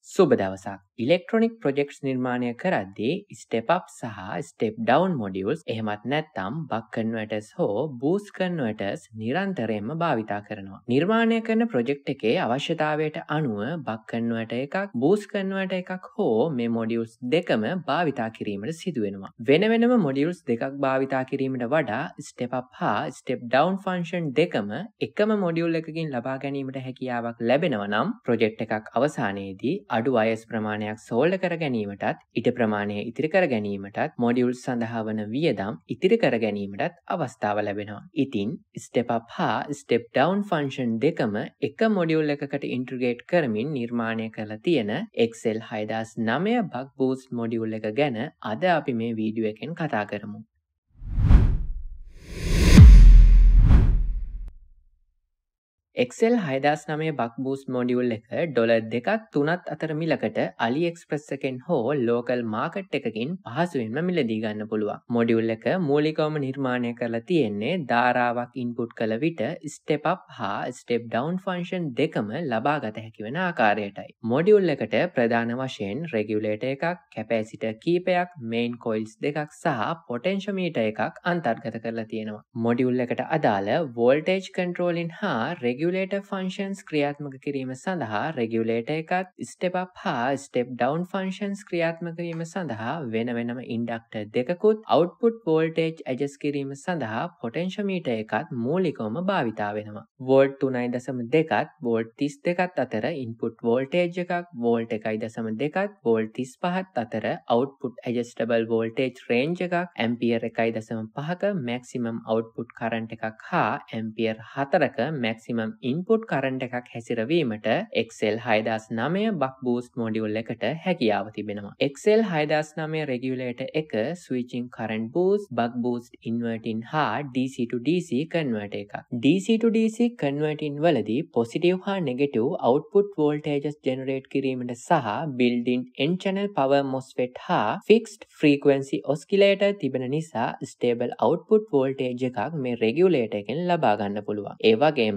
සුබ දවසක්. ඉලෙක්ට්‍රොනික ප්‍රොජෙක්ට්ස් නිර්මාණය කරද්දී ස්ටෙප් අප් සහ ස්ටෙප් ඩවුන් මොඩියුල්ස් එහෙමත් නැත්නම් බක් කන්වර්ටර්ස් හෝ බූස්ට් කන්වර්ටර්ස් නිරන්තරයෙන්ම භාවිතා කරනවා. නිර්මාණය කරන ප්‍රොජෙක්ට් එකේ අවශ්‍යතාවයට අනුව බක් කන්වර්ටර් එකක්, බූස්ට් කන්වර්ටර් එකක් හෝ මේ මොඩියුල්ස් දෙකම භාවිතා කිරීමට සිදු වෙනවා. වෙන වෙනම මොඩියුල්ස් දෙකක් භාවිතා කිරීමට වඩා ස්ටෙප් අප් හා ස්ටෙප් ඩවුන් ෆන්ක්ෂන් දෙකම එකම මොඩියුල් එකකින් ලබා ගැනීමට හැකියාවක් ලැබෙනවා නම් ප්‍රොජෙක්ට් එකක් අවසානයේදී අඩු වයස් ප්‍රමාණයක් සෝල්ඩර් කර ගැනීමටත් ඉඩ ප්‍රමාණය ඉතිරි කර ගැනීමටත් මොඩියුල්ස් සඳහා වන වියදම් ඉතිරි කර ගැනීමටත් අවස්ථාව ලැබෙනවා. ඉතින් ස්ටෙප් අප් හා ස්ටෙප් ඩවුන් ෆන්ක්ෂන් දෙකම එක මොඩියුල් එකකට ඉන්ටිග්‍රේට් කරමින් නිර්මාණය කරලා තියෙන XL6009 Buck-Boost මොඩියුල් එක ගැන අද අපි මේ වීඩියෝ එකෙන් කතා කරමු. XL6009 Buck-Boost මොඩියුල් එක $2-3 අතර මිලකට AliExpress එකෙන් හෝ ලෝකල් මාකට් එකකින් පහසුවෙන්ම මිලදී ගන්න පුළුවන්. මොඩියුල් එක මූලිකවම නිර්මාණය කරලා තියෙන්නේ ධාරාවක් ඉන්පුට් කළ විට ස්ටෙප් අප් හා ස්ටෙප් ඩවුන් ෆන්ක්ෂන් දෙකම ලබා ගත හැකි වෙන ආකාරයටයි. මොඩියුල් එකට ප්‍රධාන වශයෙන් රෙගියුලේටර් එකක්, කැපැසිටර් කීපයක්, මේන් කොයිල්ස් දෙකක් සහ පොටෙන්ෂියෝමීටර් එකක් අන්තර්ගත කරලා තියෙනවා. මොඩියුල් එකට අදාළ වෝල්ටේජ් කන්ට්‍රෝලින් හා රෙගියුලේටර් ෆන්ක්ෂන්ස් ක්‍රියාත්මක කිරීම සඳහා රෙගියුලේටර් එකත්, ස්ටෙප් අප් හා ස්ටෙප් ඩවුන් ෆන්ක්ෂන්ස් ක්‍රියාත්මක කිරීම සඳහා වෙන වෙනම ඉන්ඩක්ටර් දෙකකුත්, අවුට්පුට් වෝල්ටේජ් ඇඩ්ජස්ට් කිරීම සඳහා පොටෙන්ෂියෝමීටර් එකත් මූලිකවම භාවිතා වෙනවා. වෝල්ට් 3.2ත් වෝල්ට් 32ත් අතර ඉන්පුට් වෝල්ටේජ් එකක්, වෝල්ට් 1.2ත් වෝල්ට් 35ත් අතර අවුට්පුට් ඇඩ්ජස්ටබල් වෝල්ටේජ් රේන්ජ් එකක්, ඇම්පියර් 1.5ක මැක්සිමම් අවුට්පුට් කරන්ට් එකක් හා ඇම්පියර් 4ක මැක්සිමම් ඉන්පුට් කරන්ට් එකක් හැසිරවීමට XL6009 Buck-Boost මොඩියුල් එකට හැකියාව තිබෙනවා. XL6009 රෙගියුලේටර් එක ස්විචින් කරන්ට් බූස්ට්, Buck-Boost ඉන්වර්ටින් හා DC to DC කන්වර්ටර් එකක්. DC to DC කන්වර්ටින් වලදී පොසිටිව් හා නෙගටිව් අවුට්පුට් වෝල්ටේජස් ජෙනරේට් කිරීමට සහ බිල්ඩ්-ඉන් N-channel power MOSFET හා ෆික්ස්ඩ් ෆ්‍රීකවෙන්සි ඔස්කිලේටර් තිබෙන නිසා ස්ටේබල් අවුට්පුට් වෝල්ටේජ් එකක් මේ රෙගියුලේටර් එකෙන් ලබා ගන්න පුළුවන්. ඒ වගේම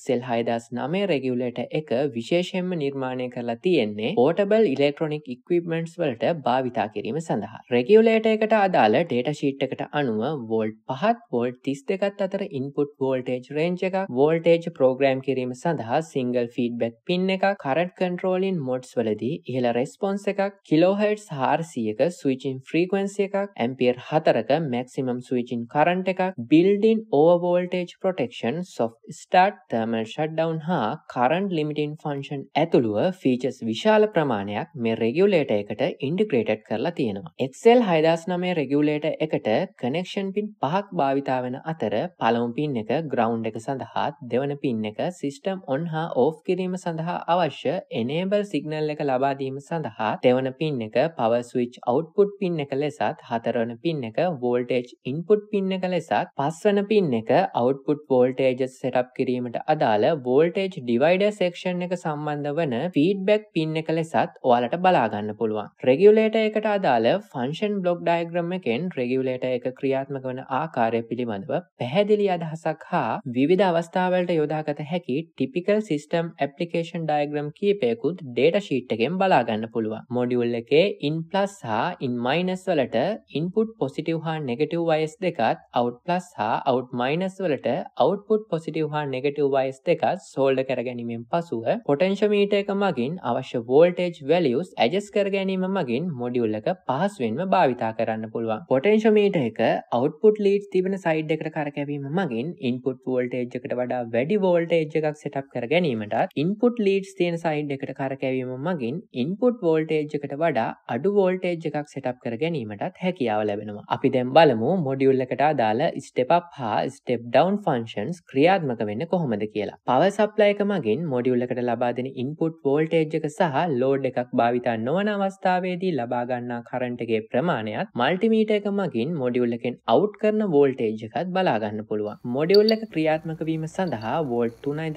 XL6009 රෙගියුලේටර් එක විශේෂයෙන්ම නිර්මාණය කරලා තියෙන්නේ පෝර්ටබල් ඉලෙක්ට්‍රොනික ඉක්විප්මන්ට්ස් වලට භාවිතා කිරීම සඳහා. රෙගියුලේටර් එකට අදාළ ඩේටා ෂීට් එකට අනුව වෝල්ට් 5ත් වෝල්ට් 32ත් අතර ඉන්පුට් වෝල්ටේජ් රේන්ජ් එකක්, වෝල්ටේජ් ප්‍රෝග්‍රෑම් කිරීම සඳහා සිංගල් ෆීඩ්බැක් පින් එකක්, කරන්ට් කන්ට්‍රෝලින් මොඩ්ස් වලදී ඉහළ රෙස්පොන්ස් එකක්, කිලෝහර්ට්ස් 400ක ස්විචින් ෆ්‍රීකවෙන්සි එකක්, ඇම්පියර් 4ක මැක්සිමම් ස්විචින් කරන්ට් එකක්, built in over voltage protection, soft start, thermal shutdown හා current limiting function ඇතුළුව ෆීචර්ස් විශාල ප්‍රමාණයක් මේ රෙගියුලේටර් එකට ඉන්ටිග්‍රේටඩ් කරලා තියෙනවා. XL6009 රෙගියුලේටර් එකට කනෙක්ෂන් පින් 5ක් භාවිතා වෙන අතර පළමු පින් එක ග්‍රවුන්ඩ් එක සඳහා, දෙවන පින් එක සිස්ටම් ඔන් හා ඔෆ් කිරීම සඳහා අවශ්‍ය enable සිග්නල් එක ලබා දීම සඳහා, දෙවන පින් එක power switch output පින් එක ලෙසත්, හතරවන පින් එක voltage input පින් එක ලෙසත්, පස්වන පින් එක output voltage setup කිරීමට අදාළ voltage divider section එක සම්බන්ධ වන feedback pin එක ලෙසත් ඔයාලට බලා ගන්න පුළුවන්. රෙගියුලේටර් එකට අදාළ function block diagram එකෙන් රෙගියුලේටර් එක ක්‍රියාත්මක වන ආකාරය පිළිබඳව පැහැදිලි අදහසක් හා විවිධ අවස්ථාවලට යොදාගත හැකි typical system application diagram කීපයකුත් data sheet එකෙන් බලා ගන්න පුළුවන්. මොඩියුල් එකේ in plus හා in minus වලට input positive හා negative wires දෙකත්, out plus හා out minus වලට output positive හා negative wires දෙකත් සෝල්ඩර් කර ගැනීමෙන් පසුව පොටෙන්ෂියෝමීටර් එක මගින් අවශ්‍ය වෝල්ටේජ් වැලියුස් ඇඩ්ජස්ට් කර ගැනීම මගින් මොඩියුල් එක පහසුවෙන්ම භාවිතා කරන්න පුළුවන්. පොටෙන්ෂියෝමීටර් එක අවුට්පුට් ලීඩ්ස් තිබෙන සයිඩ් එකට කරකැවීම මගින් ඉන්පුට් වෝල්ටේජ් එකට වඩා වැඩි වෝල්ටේජ් එකක් සෙටප් කර ගැනීමටත්, ඉන්පුට් ලීඩ්ස් තියෙන සයිඩ් එකට කරකැවීම මගින් ඉන්පුට් වෝල්ටේජ් එකට වඩා අඩු වෝල්ටේජ් එකක් සෙටප් කර ගැනීමටත් හැකියාව ලැබෙනවා. අපි දැන් බලමු මොඩියුල් එකට අදාළ ස්ටෙප් අප් හා ස්ටෙප් ඩවුන් ෆන්ක්ෂන්ස් ක්‍රියාත්මක වෙන්නේ කොහොමද කියලා. පවර් සප්ලයි එක මගින් මොඩියුල් එකට ලබා දෙන ඉන්පුට් වෝල්ටේජ් එක සහ ලෝඩ් එකක් භාවිතා නොවන අවස්ථාවේදී ලබා ගන්නා කරන්ට් එකේ ප්‍රමාණයත් මල්ටිමීටර් එක මගින් මොඩියුල් එකෙන් අවුට් කරන වෝල්ටේජ් එකත් බලා ගන්න පුළුවන්. මොඩියුල් එක ක්‍රියාත්මක වීම සඳහා වෝල්ට්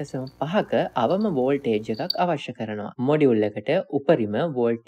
3.5ක අවම වෝල්ටේජ් එකක් අවශ්‍ය කරනවා. මොඩියුල් එකට උපරිම වෝල්ට්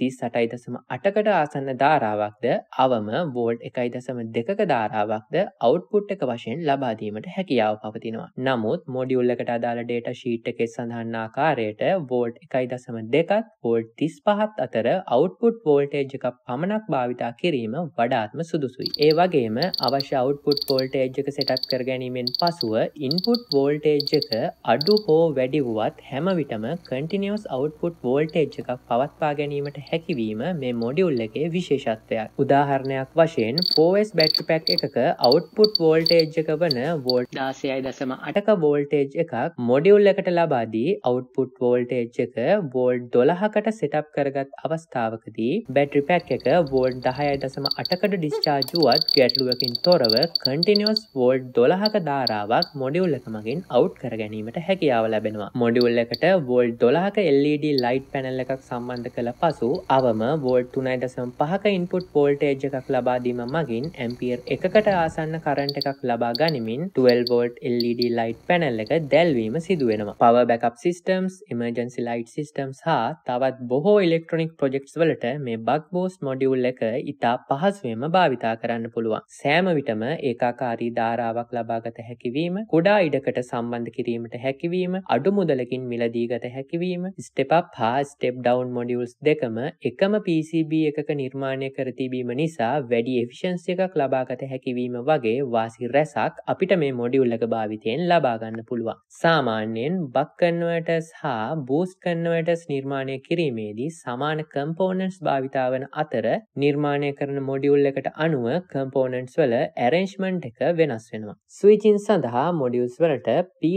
38.8කට ආසන්න ධාරාවක්ද, අවම වෝල්ට් 1.2ක ධාරාවක්ද අවුට්පුට් එක වශයෙන් ලබා දීමට හැකියාව පවතිනවා. නමුත් මොඩියුල් එකට අදාළ data sheet එකේ සඳහන් ආකාරයට volt 1.2ත් volt 35ත් අතර output voltage එකක් පමණක් භාවිතා කිරීම වඩාත්ම සුදුසුයි. ඒ වගේම අවශ්‍ය output voltage එක setup කර ගැනීමෙන් පසුව input voltage එක අඩු හෝ වැඩි වුවත් හැම විටම continuous output voltage එකක් පවත්වා ගැනීමට හැකිවීම මේ module එකේ විශේෂත්වයක්. උදාහරණයක් වශයෙන් 4S battery pack එකක output voltage එක වන volt 16.8ක voltage එකක් module එකට ලබා දී output voltage එක volt 12කට setup කරගත් අවස්ථාවකදී battery pack එක volt 10.8කට discharge වුවත් ගැටලුවකින් තොරව continuous volt 12ක ධාරාවක් module එක මගින් out කර ගැනීමට හැකියාව ලැබෙනවා. module එකට volt 12ක LED light panel එකක් සම්බන්ධ කළ පසු අවම volt 3.5ක input voltage එකක් ලබා දීම මගින් ampere එකකට ආසන්න current එකක් ලබා ගනිමින් 12 volt LED light panel එක දැල්වීම සිදු වෙනවා. power backup systems, emergency light systems හා තවත් බොහෝ electronic projects වලට මේ buck-boost module එක ඉතා පහසුවෙන්ම භාවිතා කරන්න පුළුවන්. සෑම විටම ඒකාකාරී ධාරාවක් ලබාගත හැකිවීම, කුඩා ඉඩකට සම්බන්ධ කිරීමට හැකිවීම, අඩු මුදලකින් මිලදී ගත හැකිවීම, step up හා step down modules දෙකම එකම PCB එකක නිර්මාණය කර තිබීම නිසා වැඩි efficiency එකක් ලබාගත හැකිවීම වගේ වාසි රැසක් අපිට මේ module එක භාවිතයෙන් ලබා ගන්න පුළුවන්. සාමාන්‍යයෙන් buck converters හා boost converters නිර්මාණය කිරීමේදී සමාන components භාවිතා වන අතර නිර්මාණය කරන module එකට අනුව components වල arrangement එක වෙනස් වෙනවා. switching සඳහා modules වලට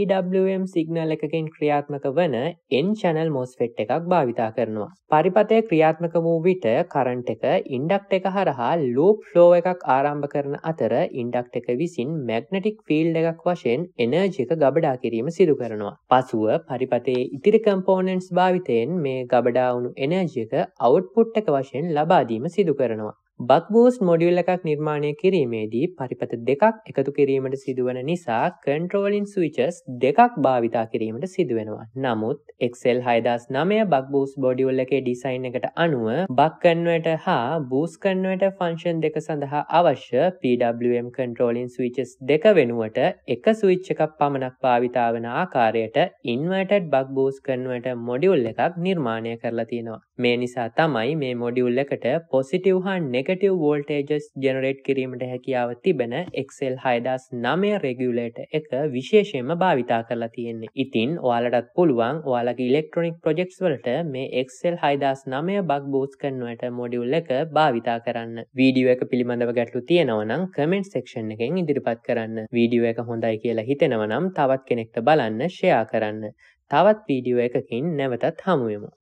PWM signal එකකින් ක්‍රියාත්මක වන N-channel MOSFET එකක් භාවිතා කරනවා. පරිපථය ක්‍රියාත්මක වූ විට කරන්ට් එක ඉන්ඩක්ටර් එක හරහා ලූප් ෆ්ලෝ එකක් ආරම්භ කරන අතර ඉන්ඩක්ටර් එක විසින් මැග්නටික් ෆීල්ඩ් එකක් වශයෙන් එනර්ජි එක ගබඩා කිරීම සිදු කරනවා. පසුව පරිපථයේ ඉතිරි කම්පෝනන්ට්ස් භාවිතයෙන් මේ ගබඩා වුණු එනර්ජි එක අවුට්පුට් එක වශයෙන් ලබා දීම සිදු කරනවා. buck-boost module එකක් නිර්මාණය කිරීමේදී පරිපථ දෙකක් එකතු කිරීමට සිදුවන නිසා controlling switches දෙකක් භාවිතා කිරීමට සිදුවෙනවා. නමුත් XL6009 buck-boost module එකේ ඩිසයින් එකට අනුව buck converter හා boost converter function දෙක සඳහා අවශ්‍ය PWM controlling switches දෙක වෙනුවට එක switch එකක් පමණක් භාවිතා වන ආකාරයට inverted buck-boost converter module එකක් නිර්මාණය කරලා තියෙනවා. මේ නිසා තමයි මේ module එකට positive හා negative voltages generate කිරීමට හැකියාව තිබෙන XL6009 regulator එක විශේෂයෙන්ම භාවිතා කරලා තියෙන්නේ. ඉතින් ඔයාලටත් පුළුවන් ඔයාලගේ electronic projects වලට මේ XL6009 buck-boost converter module එක භාවිතා කරන්න. වීඩියෝ එක පිළිබඳව ගැටලු තියෙනවා නම් comment section එකෙන් ඉදිරිපත් කරන්න. වීඩියෝ එක හොඳයි කියලා හිතෙනවා නම් තවත් කෙනෙක්ට බලන්න share කරන්න. තවත් වීඩියෝ එකකින් නැවතත් හමු වෙමු.